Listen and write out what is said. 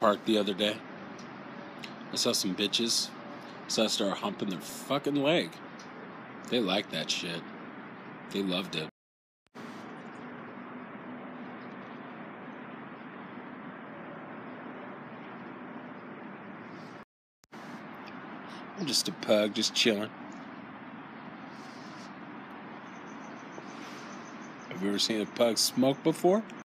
Park the other day. I saw some bitches. So I started humping their fucking leg. They liked that shit. They loved it. I'm just a pug, just chilling. Have you ever seen a pug smoke before?